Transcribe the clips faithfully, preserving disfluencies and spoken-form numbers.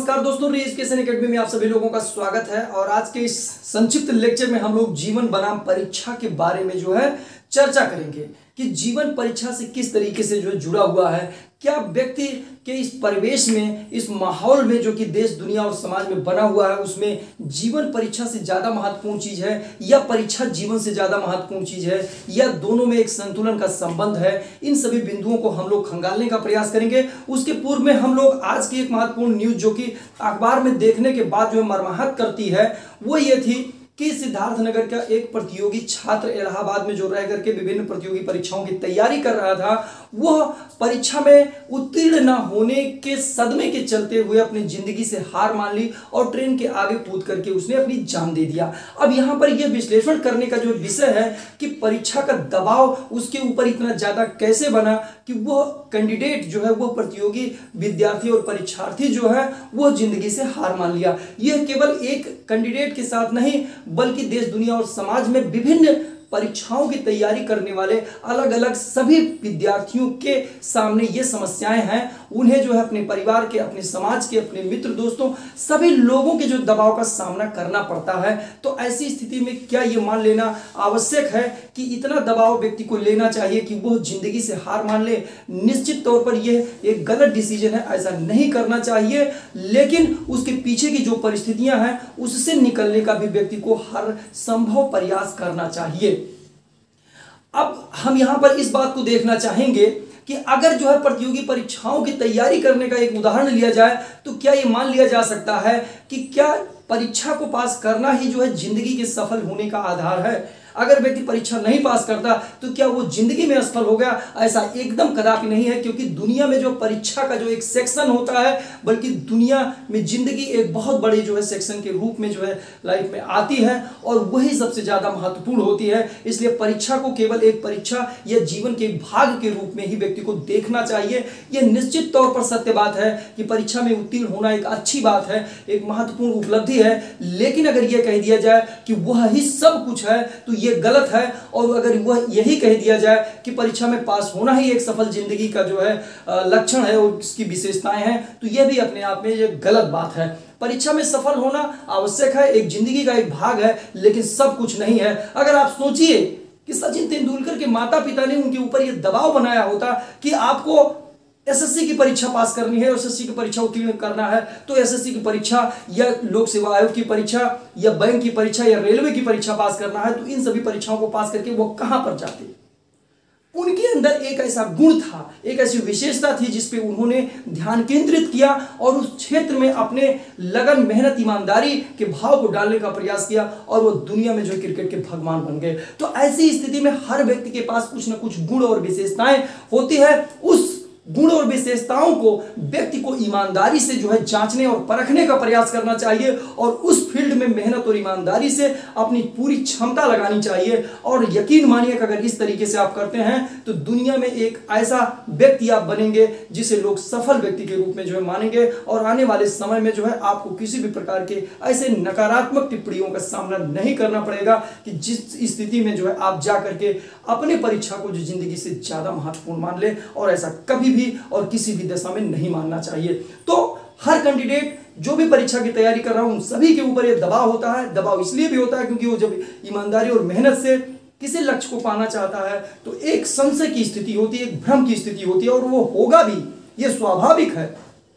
नमस्कार दोस्तों, री एजुकेशन एकेडमी में आप सभी लोगों का स्वागत है। और आज के इस संक्षिप्त लेक्चर में हम लोग जीवन बनाम परीक्षा के बारे में जो है चर्चा करेंगे कि जीवन परीक्षा से किस तरीके से जो है जुड़ा हुआ है। क्या व्यक्ति के इस परिवेश में, इस माहौल में जो कि देश दुनिया और समाज में बना हुआ है, उसमें जीवन परीक्षा से ज़्यादा महत्वपूर्ण चीज़ है या परीक्षा जीवन से ज़्यादा महत्वपूर्ण चीज़ है, या दोनों में एक संतुलन का संबंध है। इन सभी बिंदुओं को हम लोग खंगालने का प्रयास करेंगे। उसके पूर्व में हम लोग आज की एक महत्वपूर्ण न्यूज़ जो कि अखबार में देखने के बाद जो है मर्माहत करती है, वो ये थी कि सिद्धार्थनगर का एक प्रतियोगी छात्र इलाहाबाद में जो रह करके विभिन्न प्रतियोगी परीक्षाओं की तैयारी कर रहा था, वह परीक्षा में उत्तीर्ण न होने के सदमे के चलते हुए अपनी जिंदगी से हार मान ली और ट्रेन के आगे कूद करके उसने अपनी जान दे दिया। अब यहाँ पर यह विश्लेषण करने का जो विषय है कि परीक्षा का दबाव उसके ऊपर इतना ज्यादा कैसे बना कि वह कैंडिडेट जो है, वह प्रतियोगी विद्यार्थी और परीक्षार्थी जो है, वह जिंदगी से हार मान लिया। यह केवल एक कैंडिडेट के साथ नहीं बल्कि देश दुनिया और समाज में विभिन्न परीक्षाओं की तैयारी करने वाले अलग अलग सभी विद्यार्थियों के सामने ये समस्याएं हैं। उन्हें जो है अपने परिवार के, अपने समाज के, अपने मित्र दोस्तों सभी लोगों के जो दबाव का सामना करना पड़ता है। तो ऐसी स्थिति में क्या ये मान लेना आवश्यक है कि इतना दबाव व्यक्ति को लेना चाहिए कि वह जिंदगी से हार मान ले? निश्चित तौर पर यह एक गलत डिसीजन है, ऐसा नहीं करना चाहिए। लेकिन उसके पीछे की जो परिस्थितियां हैं उससे निकलने का भी व्यक्ति को हर संभव प्रयास करना चाहिए। अब हम यहां पर इस बात को देखना चाहेंगे कि अगर जो है प्रतियोगी परीक्षाओं की तैयारी करने का एक उदाहरण लिया जाए तो क्या ये मान लिया जा सकता है कि क्या परीक्षा को पास करना ही जो है जिंदगी के सफल होने का आधार है? अगर व्यक्ति परीक्षा नहीं पास करता तो क्या वो जिंदगी में असफल हो गया? ऐसा एकदम कदापि नहीं है, क्योंकि दुनिया में जो परीक्षा का जो एक सेक्शन होता है, बल्कि दुनिया में जिंदगी एक बहुत बड़ी जो है सेक्शन के रूप में जो है लाइफ में आती है और वही सबसे ज्यादा महत्वपूर्ण होती है। इसलिए परीक्षा को केवल एक परीक्षा या जीवन के भाग के रूप में ही व्यक्ति को देखना चाहिए। यह निश्चित तौर पर सत्य बात है कि परीक्षा में उत्तीर्ण होना एक अच्छी बात है, एक महत्वपूर्ण उपलब्धि है। लेकिन अगर यह कह दिया जाए कि वह ही सब कुछ है तो ये गलत है। और अगर वह यही कह दिया जाए कि परीक्षा में पास होना ही एक सफल जिंदगी का जो है लक्षण है और इसकी विशेषताएं हैं, तो यह भी अपने आप में एक गलत बात है। परीक्षा में सफल होना आवश्यक है, एक जिंदगी का एक भाग है, लेकिन सब कुछ नहीं है। अगर आप सोचिए कि सचिन तेंदुलकर के माता पिता ने उनके ऊपर यह दबाव बनाया होता कि आपको एसएससी की परीक्षा पास करनी है, एसएससी की परीक्षा उत्तीर्ण करना है, तो एसएससी की परीक्षा या लोक सेवा आयोग की परीक्षा या बैंक की परीक्षा या रेलवे की परीक्षा पास करना है, तो इन सभी परीक्षाओं को पास करके वो कहां पर जाते? उनके अंदर एक ऐसा गुण था, एक ऐसी विशेषता थी जिस पे उन्होंने ध्यान केंद्रित किया और उस क्षेत्र में अपने लगन, मेहनत, ईमानदारी के भाव को डालने का प्रयास किया और वो दुनिया में जो क्रिकेट के भगवान बन गए। तो ऐसी स्थिति में हर व्यक्ति के पास कुछ ना कुछ गुण और विशेषताएं होती है। उस गुण और विशेषताओं को व्यक्ति को ईमानदारी से जो है जांचने और परखने का प्रयास करना चाहिए और उस फील्ड में मेहनत और ईमानदारी से अपनी पूरी क्षमता लगानी चाहिए। और यकीन मानिए कि अगर इस तरीके से आप करते हैं तो दुनिया में एक ऐसा व्यक्ति आप बनेंगे जिसे लोग सफल व्यक्ति के रूप में जो है मानेंगे। और आने वाले समय में जो है आपको किसी भी प्रकार के ऐसे नकारात्मक टिप्पणियों का सामना नहीं करना पड़ेगा कि जिस स्थिति में जो है आप जा करके अपने परीक्षा को जो जिंदगी से ज्यादा महत्वपूर्ण मान ले, और ऐसा कभी भी और किसी भी दशा में नहीं मानना चाहिए। तो हर कैंडिडेट जो भी परीक्षा की तैयारी कर रहा हूं, उन सभी के ऊपर यह दबाव होता है। दबाव इसलिए भी होता है क्योंकि वो जब ईमानदारी और मेहनत से किसी लक्ष्य को पाना चाहता है तो एक संशय की स्थिति होती है, एक भ्रम की स्थिति होती है, और वो होगा भी, ये स्वाभाविक है।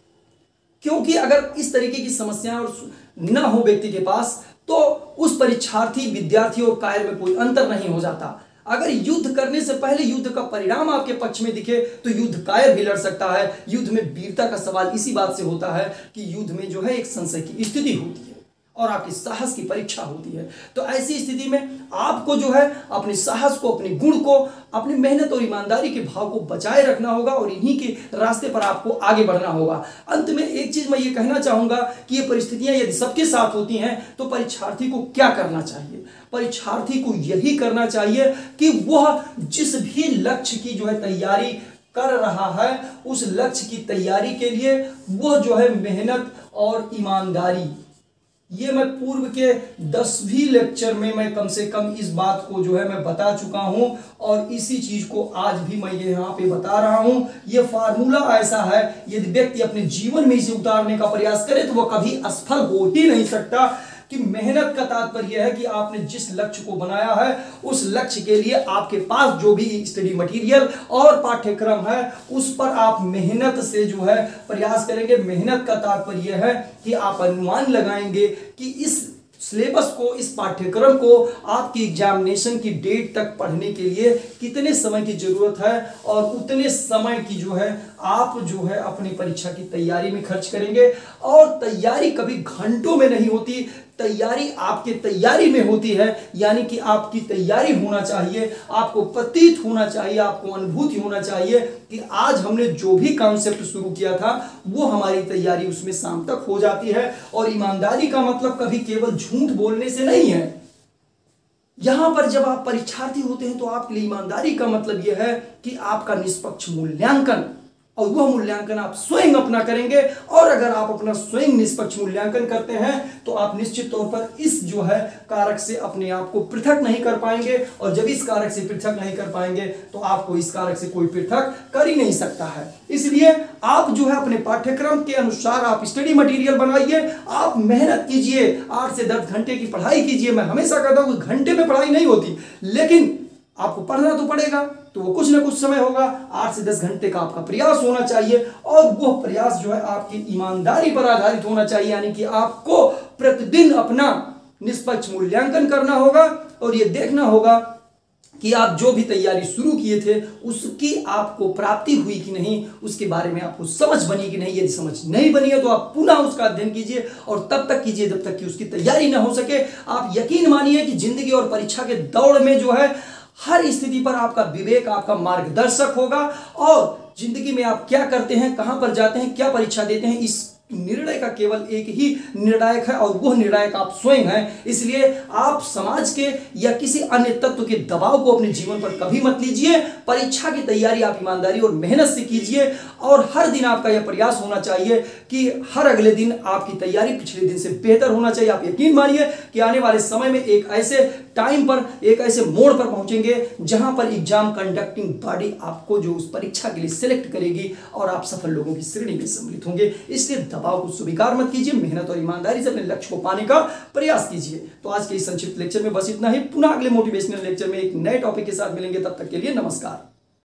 क्योंकि अगर इस तरीके की समस्याएं न हो व्यक्ति के पास तो उस परीक्षार्थी, विद्यार्थी और कार्य में कोई अंतर नहीं हो जाता। अगर युद्ध करने से पहले युद्ध का परिणाम आपके पक्ष में दिखे तो युद्ध कायर भी लड़ सकता है। युद्ध में वीरता का सवाल इसी बात से होता है कि युद्ध में जो है एक संशय की स्थिति होती है और आपकी साहस की परीक्षा होती है। तो ऐसी स्थिति में आपको जो है अपने साहस को, अपने गुण को, अपनी मेहनत और ईमानदारी के भाव को बचाए रखना होगा और इन्हीं के रास्ते पर आपको आगे बढ़ना होगा। अंत में एक चीज मैं ये कहना चाहूंगा कि ये परिस्थितियां यदि सबके साथ होती हैं तो परीक्षार्थी को क्या करना चाहिए? परीक्षार्थी को यही करना चाहिए कि वह जिस भी लक्ष्य की जो है तैयारी कर रहा है, उस लक्ष्य की तैयारी के लिए वह जो है मेहनत और ईमानदारी ये मैं पूर्व के दसवीं लेक्चर में मैं कम से कम इस बात को जो है मैं बता चुका हूं और इसी चीज को आज भी मैं ये यहाँ पे बता रहा हूं। ये फार्मूला ऐसा है, यदि व्यक्ति अपने जीवन में इसे उतारने का प्रयास करे तो वह कभी असफल हो ही नहीं सकता। कि मेहनत का तात्पर्य है कि आपने जिस लक्ष्य को बनाया है उस लक्ष्य के लिए आपके पास जो भी स्टडी मटेरियल और पाठ्यक्रम है उस पर आप मेहनत से जो है प्रयास करेंगे। मेहनत का तात्पर्य है कि आप अनुमान लगाएंगे कि इस सिलेबस को, इस पाठ्यक्रम को आपकी एग्जामिनेशन की डेट तक पढ़ने के लिए कितने समय की जरूरत है और उतने समय की जो है आप जो है अपनी परीक्षा की तैयारी में खर्च करेंगे। और तैयारी कभी घंटों में नहीं होती, तैयारी आपके तैयारी में होती है, यानी कि आपकी तैयारी होना चाहिए, आपको प्रतीत होना चाहिए, आपको अनुभूति होना चाहिए कि आज हमने जो भी कॉन्सेप्ट शुरू किया था वो हमारी तैयारी उसमें शाम तक हो जाती है। और ईमानदारी का मतलब कभी केवल झूठ बोलने से नहीं है। यहां पर जब आप परीक्षार्थी होते हैं तो आपके लिए ईमानदारी का मतलब यह है कि आपका निष्पक्ष मूल्यांकन, और वह मूल्यांकन आप स्वयं अपना करेंगे। और अगर आप अपना स्वयं निष्पक्ष मूल्यांकन करते हैं तो आप निश्चित तौर पर इस जो है कारक से अपने आप को पृथक नहीं कर पाएंगे, और जब इस कारक से पृथक नहीं कर पाएंगे तो आपको इस कारक से कोई पृथक कर ही नहीं सकता है। इसलिए आप जो है अपने पाठ्यक्रम के अनुसार आप स्टडी मटेरियल बनाइए, आप मेहनत कीजिए, आठ से दस घंटे की पढ़ाई कीजिए। मैं हमेशा कहता हूं घंटे में पढ़ाई नहीं होती, लेकिन आपको पढ़ना तो पड़ेगा, तो वो कुछ ना कुछ समय होगा। आठ से दस घंटे का आपका प्रयास होना चाहिए और वो प्रयास जो है आपकी ईमानदारी पर आधारित होना चाहिए, यानी कि आपको प्रतिदिन अपना निष्पक्ष मूल्यांकन करना होगा और ये देखना होगा कि आप जो भी तैयारी शुरू किए थे उसकी आपको प्राप्ति हुई कि नहीं, उसके बारे में आपको समझ बनी कि नहीं। यदि समझ नहीं बनी है तो आप पुनः उसका अध्ययन कीजिए और तब तक कीजिए जब तक कि उसकी तैयारी ना हो सके। आप यकीन मानिए कि जिंदगी और परीक्षा के दौड़ में जो है हर स्थिति पर आपका विवेक आपका मार्गदर्शक होगा, और जिंदगी में आप क्या करते हैं, कहां पर जाते हैं, क्या परीक्षा देते हैं, इस निर्णय का केवल एक ही निर्णायक है और वह निर्णायक आप स्वयं हैं। इसलिए आप समाज के या किसी अन्य तत्व के दबाव को अपने जीवन पर कभी मत लीजिए। परीक्षा की तैयारी आप ईमानदारी और मेहनत से कीजिए और हर दिन आपका यह प्रयास होना चाहिए कि हर अगले दिन आपकी तैयारी पिछले दिन से बेहतर होना चाहिए। आप यकीन मानिए कि आने वाले समय में एक ऐसे टाइम पर, एक ऐसे मोड़ पर पहुंचेंगे जहां पर एग्जाम कंडक्टिंग बॉडी आपको जो उस परीक्षा के लिए सिलेक्ट करेगी और आप सफल लोगों की श्रेणी में सम्मिलित होंगे। इसलिए दबाव को स्वीकार मत कीजिए, मेहनत और ईमानदारी से अपने लक्ष्य को पाने का प्रयास कीजिए। तो आज के इस संक्षिप्त लेक्चर में बस इतना ही। पुनः अगले मोटिवेशनल लेक्चर में एक नए टॉपिक के साथ मिलेंगे, तब तक के लिए नमस्कार।